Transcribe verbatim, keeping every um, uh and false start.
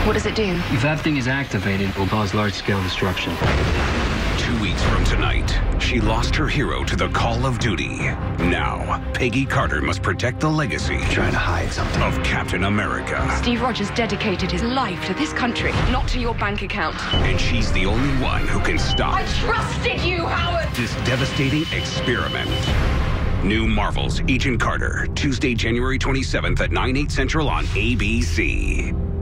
What does it do? If that thing is activated, it will cause large-scale destruction. Two weeks from tonight, she lost her hero to the call of duty. Now, Peggy Carter must protect the legacy Trying to hide something. of Captain America. Steve Rogers dedicated his life to this country, not to your bank account. And she's the only one who can stop I trusted you, Howard! this devastating experiment. New Marvel's Agent Carter, Tuesday, January twenty-seventh at nine, eight central on A B C.